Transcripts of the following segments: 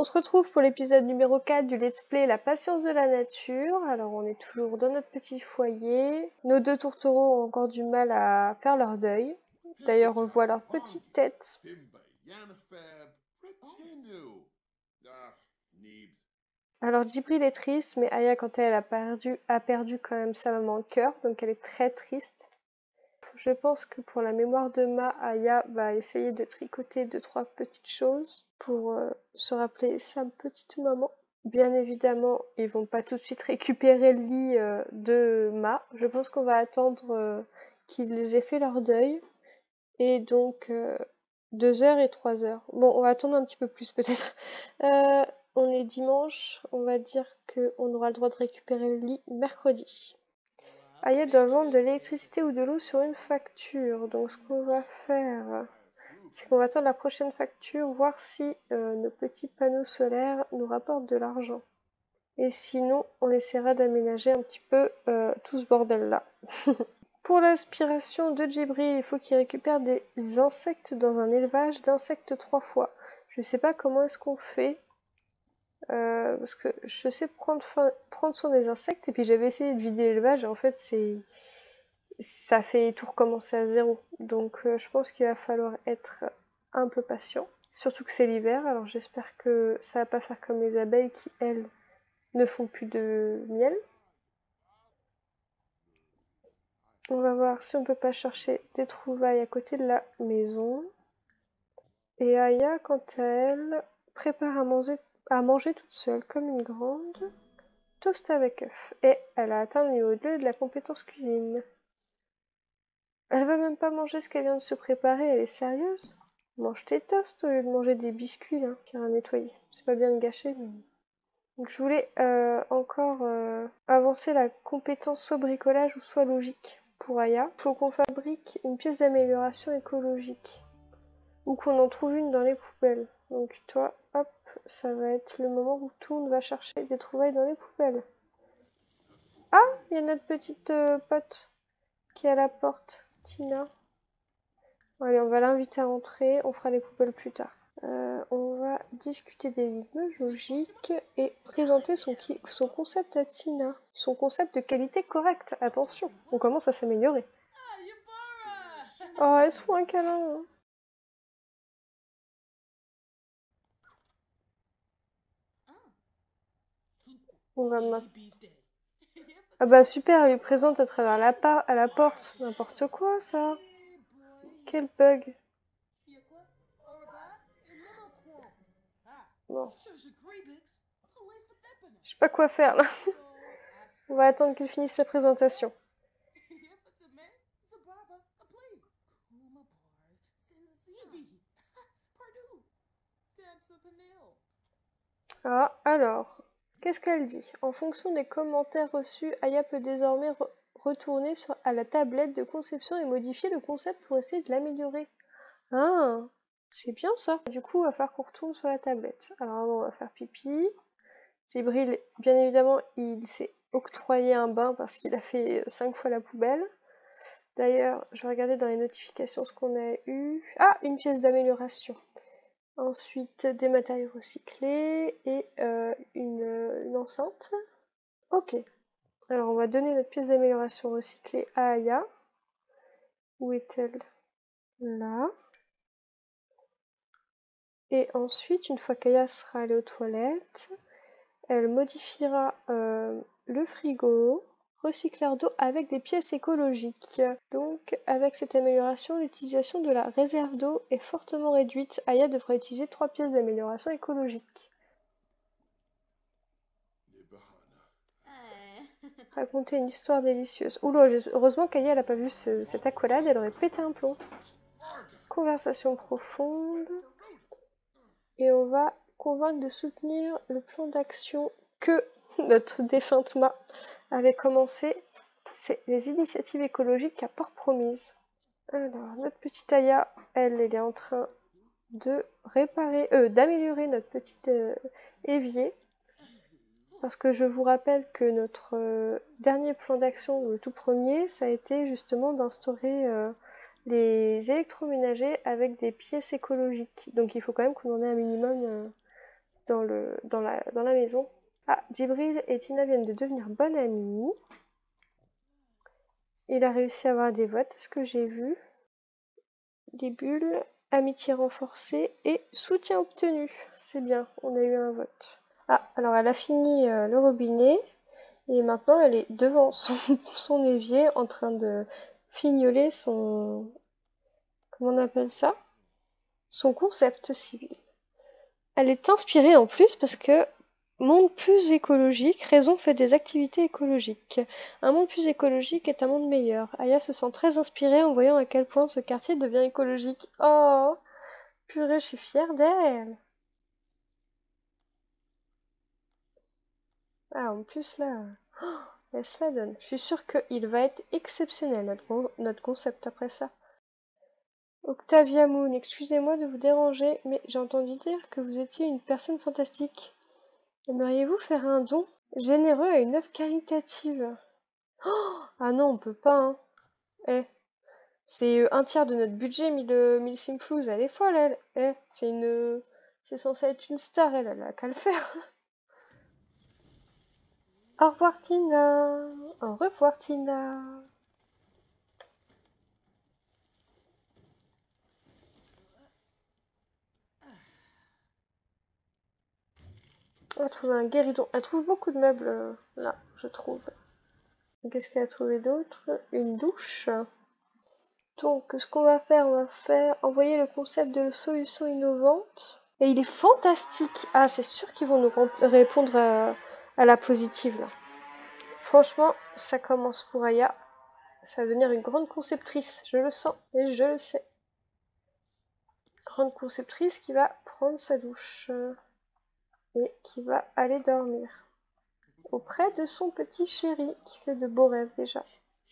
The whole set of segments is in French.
se retrouve pour l'épisode numéro 4 du let's play La patience de la nature. Alors on est toujours dans notre petit foyer. Nos deux tourtereaux ont encore du mal à faire leur deuil. D'ailleurs on voit leur petite tête. Alors Djibril est triste, mais Aya quant à elle a perdu quand même sa maman de cœur, donc elle est très triste. Je pense que pour la mémoire de Ma, Aya va essayer de tricoter 2-3 petites choses pour se rappeler sa petite maman. Bien évidemment, ils vont pas tout de suite récupérer le lit de Ma. Je pense qu'on va attendre qu'ils aient fait leur deuil. Et donc 2 heures et 3 heures. Bon, on va attendre un petit peu plus peut-être. On est dimanche, on va dire qu'on aura le droit de récupérer le lit mercredi. Aya doit vendre de l'électricité ou de l'eau sur une facture. Donc ce qu'on va faire, c'est qu'on va attendre la prochaine facture, voir si nos petits panneaux solaires nous rapportent de l'argent. Et sinon, on essaiera d'aménager un petit peu tout ce bordel-là. Pour l'aspiration de Djibril, il faut qu'il récupère des insectes dans un élevage d'insectes 3 fois. Je sais pas comment est-ce qu'on fait. Parce que je sais prendre soin des insectes, et puis j'avais essayé de vider l'élevage, et en fait ça fait tout recommencer à zéro. Donc je pense qu'il va falloir être un peu patient. Surtout que c'est l'hiver, alors j'espère que ça va pas faire comme les abeilles qui, elles, ne font plus de miel. On va voir si on peut pas chercher des trouvailles à côté de la maison. Et Aya, quant à elle, prépare à manger toute seule, comme une grande. Toast avec œuf. Et elle a atteint le niveau 2 de la compétence cuisine. Elle va même pas manger ce qu'elle vient de se préparer, elle est sérieuse? Mange tes toasts au lieu de manger des biscuits, là, qu'il y a à nettoyer. C'est pas bien de gâcher, mais... Donc je voulais encore avancer la compétence soit bricolage ou soit logique pour Aya. Faut qu'on fabrique une pièce d'amélioration écologique. Ou qu'on en trouve une dans les poubelles. Donc toi, hop, ça va être le moment où Tourne va chercher des trouvailles dans les poubelles. Ah, il y a notre petite pote qui est à la porte, Tina. Allez, on va l'inviter à entrer, on fera les poubelles plus tard. On va discuter des énigmes logiques et présenter son concept à Tina. Son concept de qualité correcte, attention, on commence à s'améliorer. Oh, elles se font un câlin. On va Ah bah super, il lui présente à travers à la porte. N'importe quoi ça. Quel bug. Bon. Je sais pas quoi faire là. On va attendre qu'il finisse sa présentation. Ah, alors, qu'est-ce qu'elle dit? En fonction des commentaires reçus, Aya peut désormais retourner à la tablette de conception et modifier le concept pour essayer de l'améliorer. Ah, c'est bien ça. Du coup, il va falloir qu'on retourne sur la tablette. Alors, on va faire pipi. Djibril, bien évidemment, il s'est octroyé un bain parce qu'il a fait 5 fois la poubelle. D'ailleurs, je vais regarder dans les notifications ce qu'on a eu. Ah, une pièce d'amélioration. Ensuite, des matériaux recyclés et une enceinte. Ok. Alors, on va donner notre pièce d'amélioration recyclée à Aya. Où est-elle? Là. Et ensuite, une fois qu'Aya sera allée aux toilettes, elle modifiera le frigo, recycleur d'eau avec des pièces écologiques. Donc, avec cette amélioration, l'utilisation de la réserve d'eau est fortement réduite. Aya devra utiliser 3 pièces d'amélioration écologique. Raconter une histoire délicieuse. Oula, heureusement qu'Aya n'a pas vu cette accolade, elle aurait pété un plomb. Conversation profonde. Et on va convaincre de soutenir le plan d'action que notre défunte Ma avait commencé. C'est les initiatives écologiques à Port Promise. Alors, notre petite Aya, elle est en train de d'améliorer notre petit évier. Parce que je vous rappelle que notre dernier plan d'action, le tout premier, ça a été justement d'instaurer les électroménagers avec des pièces écologiques. Donc il faut quand même qu'on en ait un minimum dans la maison. Ah, Djibril et Tina viennent de devenir bonnes amies. Il a réussi à avoir des votes, ce que j'ai vu. Des bulles, amitié renforcée et soutien obtenu. C'est bien, on a eu un vote. Ah, alors elle a fini le robinet et maintenant elle est devant son évier en train de fignoler son... Comment on appelle ça? Son concept civil. Elle est inspirée en plus parce que monde plus écologique, raison fait des activités écologiques. Un monde plus écologique est un monde meilleur. Aya se sent très inspirée en voyant à quel point ce quartier devient écologique. Oh, purée, je suis fière d'elle. Ah, en plus là, elle se la donne. Je suis sûre qu'il va être exceptionnel, notre concept après ça. Octavia Moon, excusez-moi de vous déranger, mais j'ai entendu dire que vous étiez une personne fantastique. Aimeriez-vous faire un don généreux à une œuvre caritative? Ah non, on peut pas, hein. Eh, c'est un tiers de notre budget, mille Simflouz. Elle est folle, elle. Eh, c'est censé être une star, elle a qu'à le faire. Au revoir, Tina. Au revoir, Tina. On va trouver un guéridon. Elle trouve beaucoup de meubles, là, je trouve. Qu'est-ce qu'elle a trouvé d'autre? Une douche. Donc, ce qu'on va faire, on va faire envoyer le concept de solution innovante. Et il est fantastique. Ah, c'est sûr qu'ils vont nous répondre à la positive, là. Franchement, ça commence pour Aya. Ça va devenir une grande conceptrice. Je le sens et je le sais. Grande conceptrice qui va prendre sa douche et qui va aller dormir auprès de son petit chéri qui fait de beaux rêves déjà.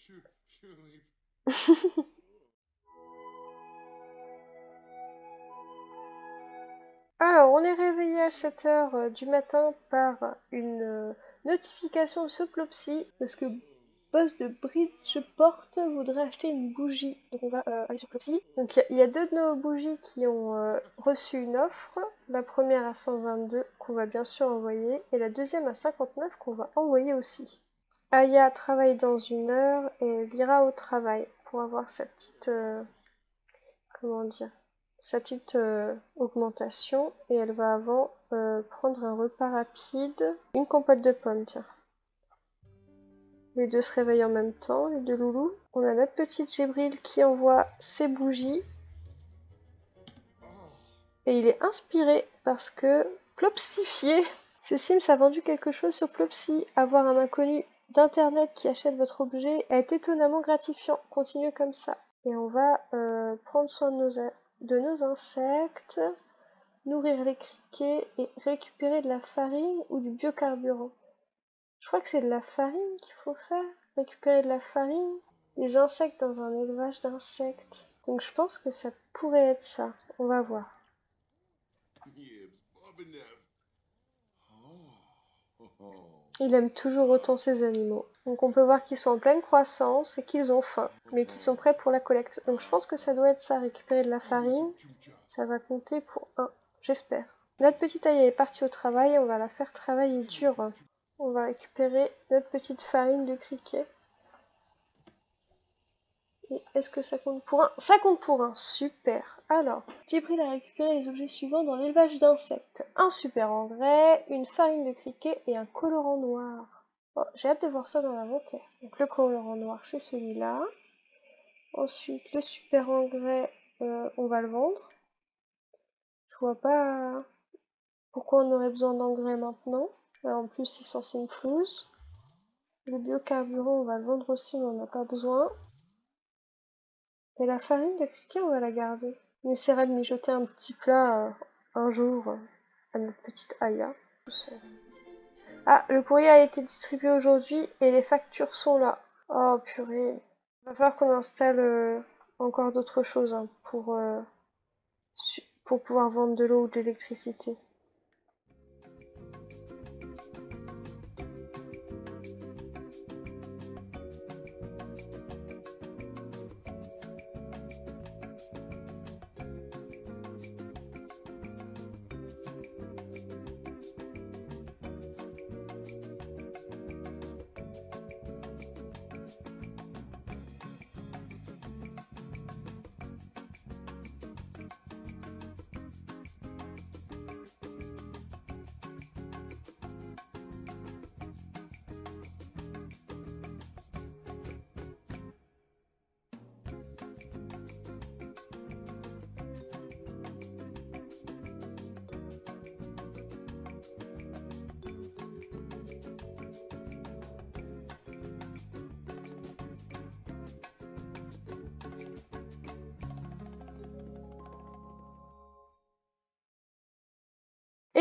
Alors, on est réveillé à 7h du matin par une notification sur Plopsy parce que Boss de Bridgeport voudrait acheter une bougie. Donc on va aller sur Plopsy. Donc il y a deux de nos bougies qui ont reçu une offre. La première à 122 qu'on va bien sûr envoyer et la deuxième à 59 qu'on va envoyer aussi. Aya travaille dans 1 heure et elle ira au travail pour avoir sa petite... comment dire, sa petite augmentation et elle va avant prendre un repas rapide, une compote de pommes, tiens. Les deux se réveillent en même temps, les deux loulous. On a notre petite Djibril qui envoie ses bougies et il est inspiré parce que Plopsifié, ce Sims a vendu quelque chose sur Plopsy. Avoir un inconnu d'internet qui achète votre objet est étonnamment gratifiant. Continuez comme ça. Et on va prendre soin de nos insectes, nourrir les criquets et récupérer de la farine ou du biocarburant. Je crois que c'est de la farine qu'il faut faire. Récupérer de la farine, des insectes dans un élevage d'insectes. Donc je pense que ça pourrait être ça. On va voir. Il aime toujours autant ses animaux. Donc on peut voir qu'ils sont en pleine croissance et qu'ils ont faim, mais qu'ils sont prêts pour la collecte. Donc je pense que ça doit être ça, récupérer de la farine. Ça va compter pour 1, j'espère. Notre petite Aya est partie au travail et on va la faire travailler dur. On va récupérer notre petite farine de criquet. Et est-ce que ça compte pour 1? Ça compte pour 1, super. Alors, Djibril a récupéré les objets suivants dans l'élevage d'insectes. Un super engrais, une farine de criquet et un colorant noir. Oh, j'ai hâte de voir ça dans l'inventaire. Donc le colorant noir, c'est celui-là. Ensuite, le super engrais, on va le vendre. Je vois pas pourquoi on aurait besoin d'engrais maintenant. En plus, c'est censé une flouze. Le biocarburant, on va le vendre aussi, mais on n'a pas besoin. Et la farine de criquet, on va la garder. On essaiera de mijoter un petit plat un jour à notre petite Aya. Ah, le courrier a été distribué aujourd'hui et les factures sont là. Oh purée. Il va falloir qu'on installe encore d'autres choses hein, pour pouvoir vendre de l'eau ou de l'électricité.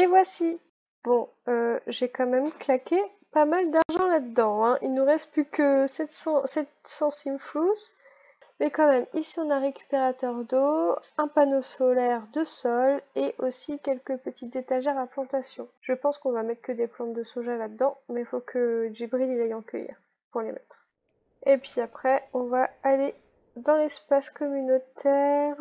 Les voici. Bon, j'ai quand même claqué pas mal d'argent là-dedans, hein. Il nous reste plus que 700 simflous. Mais quand même, ici on a un récupérateur d'eau, un panneau solaire de sol et aussi quelques petites étagères à plantation. Je pense qu'on va mettre que des plantes de soja là-dedans, mais il faut que Djibril il aille en cueillir pour les mettre. Et puis après, on va aller dans l'espace communautaire.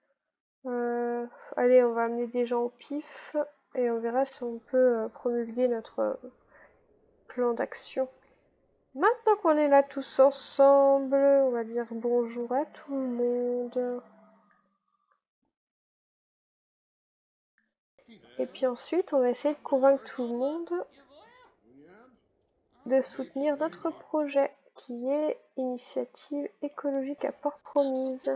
Allez, on va amener des gens au pif et on verra si on peut promulguer notre plan d'action. Maintenant qu'on est là tous ensemble, on va dire bonjour à tout le monde. Et puis ensuite, on va essayer de convaincre tout le monde de soutenir notre projet qui est Initiative écologique à Port-Promise.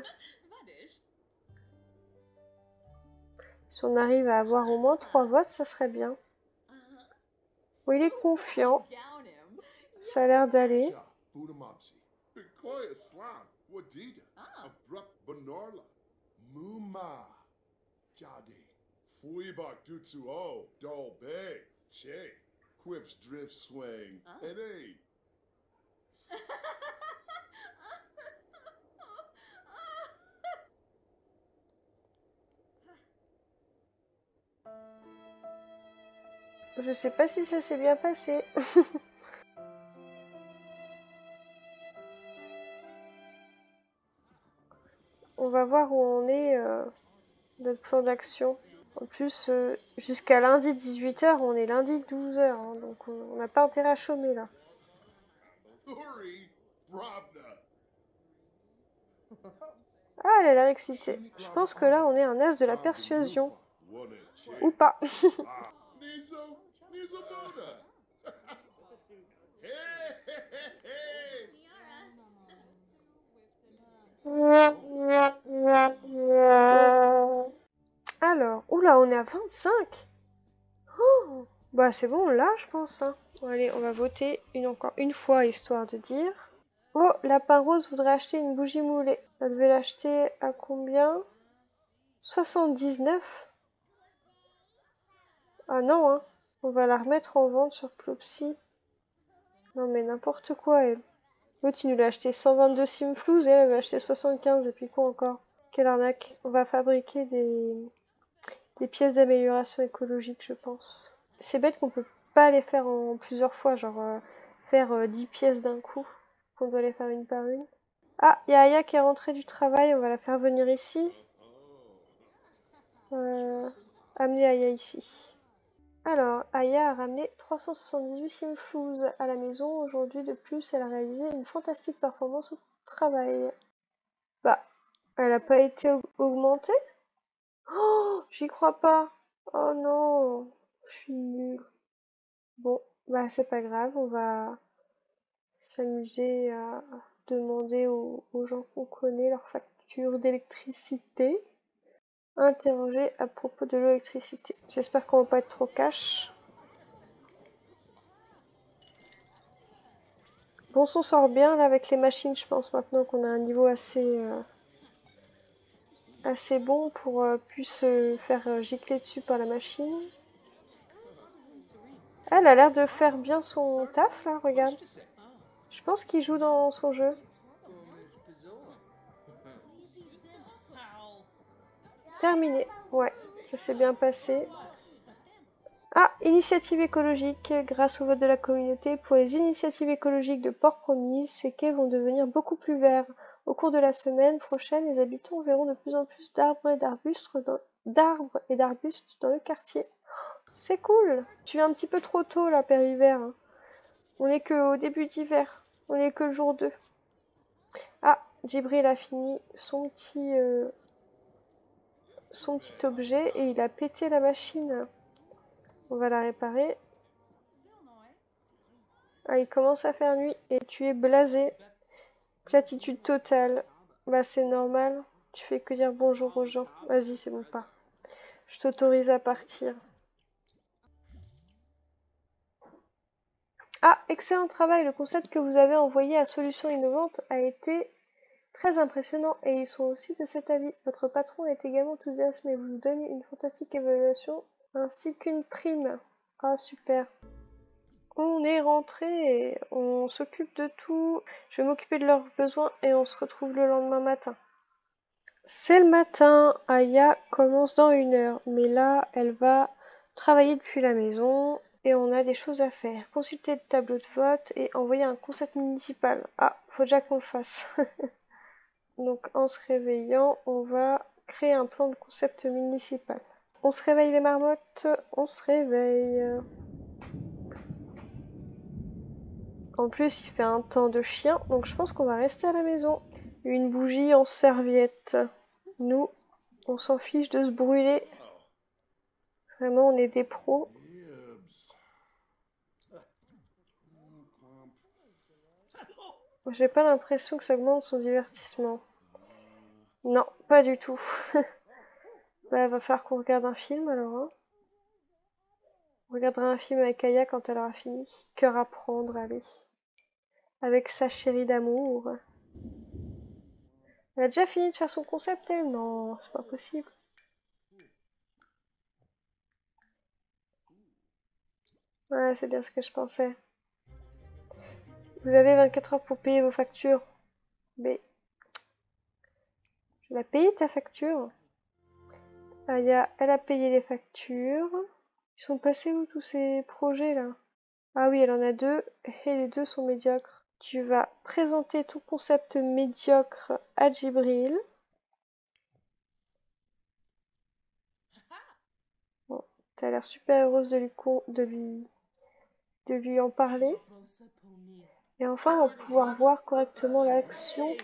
Si on arrive à avoir au moins 3 votes, ça serait bien. Bon, il est confiant. Ça a l'air d'aller. Je sais pas si ça s'est bien passé. On va voir où on est notre plan d'action. En plus, jusqu'à lundi 18h, on est lundi 12h, hein, donc on n'a pas intérêt à chômer là. Ah, elle a l'air excitée. Je pense que là, on est un as de la persuasion. Ou pas. Alors, oula, on est à 25. Oh, bah c'est bon, là, je pense. Hein. Bon, allez, on va voter encore une fois, histoire de dire. Oh, Lapin Rose voudrait acheter une bougie moulée. Elle devait l'acheter à combien? 79. Ah non, hein. On va la remettre en vente sur Plopsy. Non mais n'importe quoi, elle. L'autre, il nous l'a acheté 122 simflous et elle va acheter 75. Et puis quoi encore? Quelle arnaque. On va fabriquer des pièces d'amélioration écologique, je pense. C'est bête qu'on peut pas les faire en plusieurs fois, genre faire 10 pièces d'un coup. Qu'on doit les faire une par une. Ah, il y a Aya qui est rentrée du travail, on va la faire venir ici. Amener Aya ici. Alors, Aya a ramené 378 simflous à la maison. Aujourd'hui, de plus, elle a réalisé une fantastique performance au travail. Bah, elle a pas été augmentée? Oh, j'y crois pas. Oh non, je suis nulle. Bon, bah c'est pas grave, on va s'amuser à demander aux gens qu'on connaît leur facture d'électricité. Interroger à propos de l'électricité. J'espère qu'on va pas être trop cash. Bon, on s'en sort bien là avec les machines, je pense, maintenant qu'on a un niveau assez bon pour plus se faire gicler dessus par la machine. Elle a l'air de faire bien son taf là, regarde. Je pense qu'il joue dans son jeu. Terminé. Ouais, ça s'est bien passé. Ah, initiative écologique. Grâce au vote de la communauté, pour les initiatives écologiques de Port-Promise, ces quais vont devenir beaucoup plus verts. Au cours de la semaine prochaine, les habitants verront de plus en plus d'arbres et d'arbustes dans le quartier. C'est cool. Tu viens un petit peu trop tôt là, Père Hiver. On est que au début d'hiver. On est que le jour 2. Ah, Djibril a fini son petit objet et il a pété la machine. On va la réparer. Ah, il commence à faire nuit et tu es blasé. Platitude totale. Bah c'est normal. Tu fais que dire bonjour aux gens. Vas-y, c'est bon pas. Je t'autorise à partir. Ah, excellent travail. Le concept que vous avez envoyé à Solutions Innovantes a été très impressionnant et ils sont aussi de cet avis. Votre patron est également enthousiasmé et vous nous donne une fantastique évaluation ainsi qu'une prime. Ah super. On est rentré, on s'occupe de tout. Je vais m'occuper de leurs besoins et on se retrouve le lendemain matin. C'est le matin, Aya commence dans 1 heure, mais là elle va travailler depuis la maison et on a des choses à faire. Consulter le tableau de vote et envoyer un concept municipal. Ah, faut déjà qu'on le fasse. Donc en se réveillant, on va créer un plan de concept municipal. On se réveille les marmottes, on se réveille. En plus, il fait un temps de chien, donc je pense qu'on va rester à la maison. Une bougie en serviette. Nous, on s'en fiche de se brûler. Vraiment, on est des pros. J'ai pas l'impression que ça augmente son divertissement. Non, pas du tout. Bah, va falloir qu'on regarde un film alors. Hein. On regardera un film avec Aya quand elle aura fini. Cœur à prendre, allez. Avec sa chérie d'amour. Elle a déjà fini de faire son concept, elle? Non, c'est pas possible. Ouais, c'est bien ce que je pensais. Vous avez 24 heures pour payer vos factures. Mais tu l'as payé ta facture? Aya, elle a payé les factures. Ils sont passés où tous ces projets là? Ah oui, elle en a 2 et les 2 sont médiocres. Tu vas présenter ton concept médiocre à Djibril. Bon, t'as l'air super heureuse de lui en parler. Et enfin, on va pouvoir voir correctement l'action.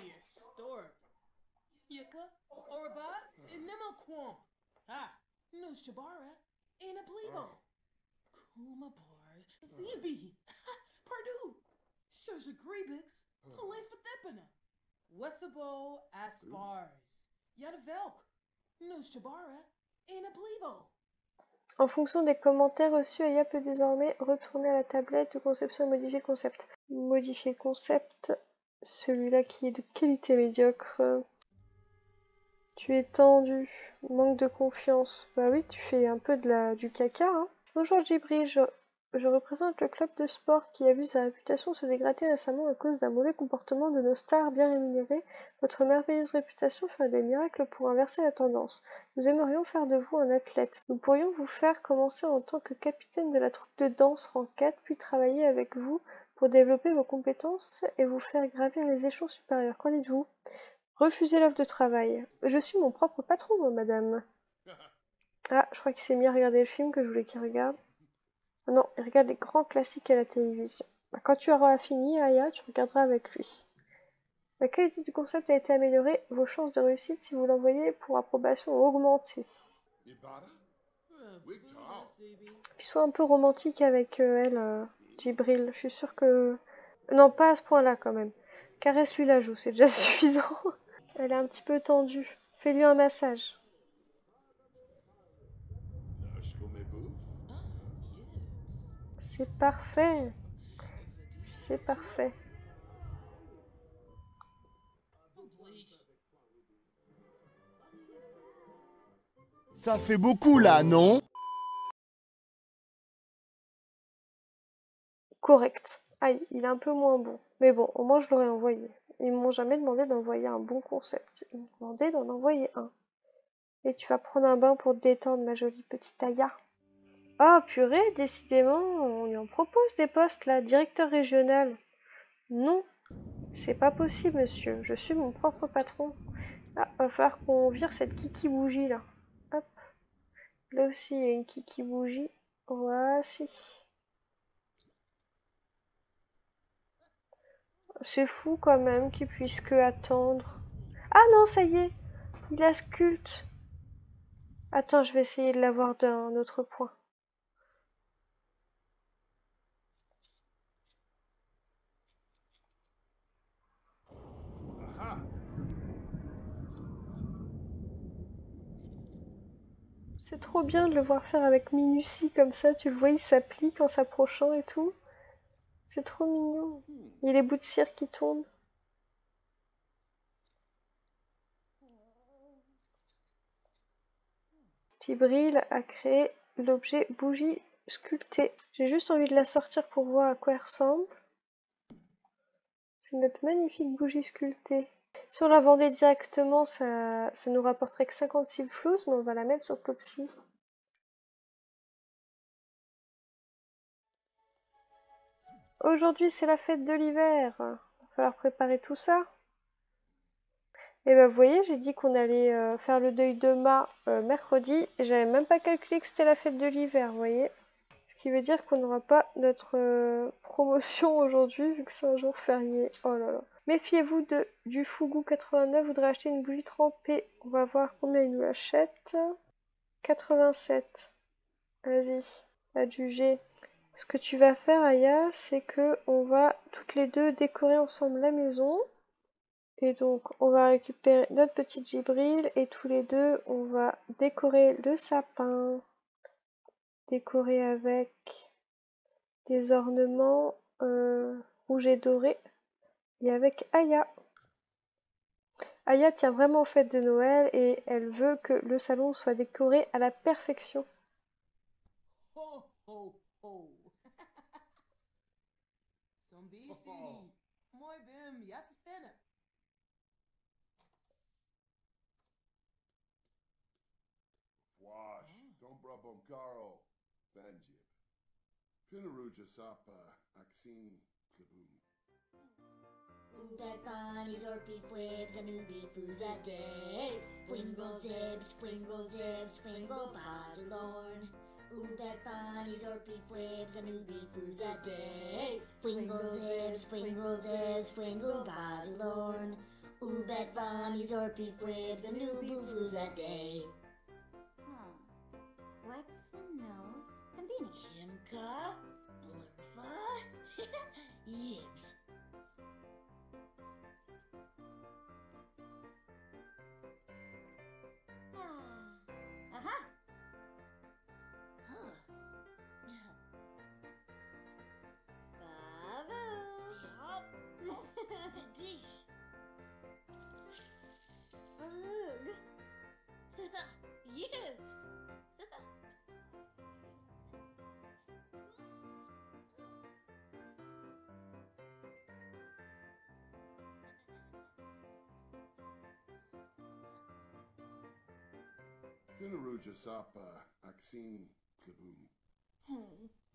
En fonction des commentaires reçus, Aya peut désormais retourner à la tablette de conception et modifier le concept. Modifier le concept, celui-là qui est de qualité médiocre. Tu es tendu, manque de confiance. Bah oui, tu fais un peu du caca. Hein. Bonjour Djibril, je représente le club de sport qui a vu sa réputation se dégrader récemment à cause d'un mauvais comportement de nos stars bien rémunérées. Votre merveilleuse réputation ferait des miracles pour inverser la tendance. Nous aimerions faire de vous un athlète. Nous pourrions vous faire commencer en tant que capitaine de la troupe de danse rang 4, puis travailler avec vous pour développer vos compétences et vous faire gravir les échelons supérieurs. Qu'en dites-vous? Refusez l'offre de travail. Je suis mon propre patron, moi, madame. Ah, je crois qu'il s'est mis à regarder le film que je voulais qu'il regarde. Ah non, il regarde les grands classiques à la télévision. Bah, quand tu auras fini, Aya, tu regarderas avec lui. La qualité du concept a été améliorée. Vos chances de réussite, si vous l'envoyez pour approbation, ont augmenté. Puis sois un peu romantique avec elle, Djibril. Je suis sûre que... Non, pas à ce point-là, quand même. Caresse-lui la joue, c'est déjà suffisant. Elle est un petit peu tendue. Fais-lui un massage. C'est parfait. C'est parfait. Ça fait beaucoup là, non? Correct. Aïe, il est un peu moins bon. Mais bon, au moins je l'aurais envoyé. Ils m'ont jamais demandé d'envoyer un bon concept. Ils m'ont demandé d'en envoyer un. Et tu vas prendre un bain pour te détendre, ma jolie petite Aya. Oh purée, décidément, on lui en propose des postes là, directeur régional. Non, c'est pas possible, monsieur. Je suis mon propre patron. Ah, va falloir qu'on vire cette kiki bougie là. Hop. Là aussi, il y a une kiki bougie. Voici. C'est fou quand même qu'il puisse que attendre. Ah non, ça y est, il a sculpte. Attends, je vais essayer de l'avoir d'un autre point. C'est trop bien de le voir faire avec minutie comme ça. Tu le vois, il s'applique en s'approchant et tout. C'est trop mignon. Il y a les bouts de cire qui tombent. Tibril a créé l'objet bougie sculptée. J'ai juste envie de la sortir pour voir à quoi elle ressemble. C'est notre magnifique bougie sculptée. Si on la vendait directement, ça nous rapporterait que 56 flous, mais on va la mettre sur Clopsy. Aujourd'hui, c'est la fête de l'hiver. Il va falloir préparer tout ça. Et ben, vous voyez, j'ai dit qu'on allait faire le deuil de Ma mercredi. Et j'avais même pas calculé que c'était la fête de l'hiver, vous voyez. Ce qui veut dire qu'on n'aura pas notre promotion aujourd'hui, vu que c'est un jour férié. Oh là là. Méfiez-vous du Fugu 89, voudrait acheter une bougie trempée. On va voir combien il nous l'achète. 87. Vas-y, adjugé. Ce que tu vas faire, Aya, c'est que on va toutes les deux décorer ensemble la maison. Et donc, on va récupérer notre petite Gibril et tous les deux, on va décorer le sapin. Décorer avec des ornements rouges et dorés. Et avec Aya. Aya tient vraiment aux fêtes de Noël et elle veut que le salon soit décoré à la perfection. Ho, ho, ho. Zombie City. Muy bien, ya se pena. Fwash, Dombra Bomkaro, Vanjib. Pinaruja Sapa, Axine, Klaboom. That bunnies or beef whips and new beef foos a day. Fwingle zibs, fwingle zibs, fwingle basilorn. Ooh, that bunnies or beef whips and new beef foos a day. Fwingle zibs, fwingle zibs, fwingle basilorn. Ooh, that bunnies or beef whips and new beef foos a day. What's the nose? Conveni. Kimka, Blurfa, Yibs. Aha! Huh. Babu! Yup. Dish. Ugh! Yibs. Pinaruja Sapa, Axine, Klaboom.